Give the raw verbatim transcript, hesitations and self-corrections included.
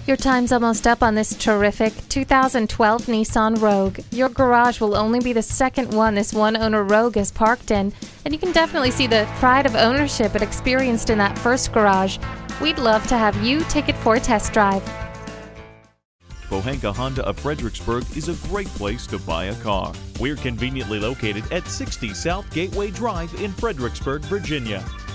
Your time's almost up on this terrific two thousand twelve Nissan Rogue. Your garage will only be the second one this one-owner Rogue is parked in, and you can definitely see the pride of ownership it experienced in that first garage. We'd love to have you take it for a test drive. Pohanka Honda of Fredericksburg is a great place to buy a car. We're conveniently located at sixty South Gateway Drive in Fredericksburg, Virginia.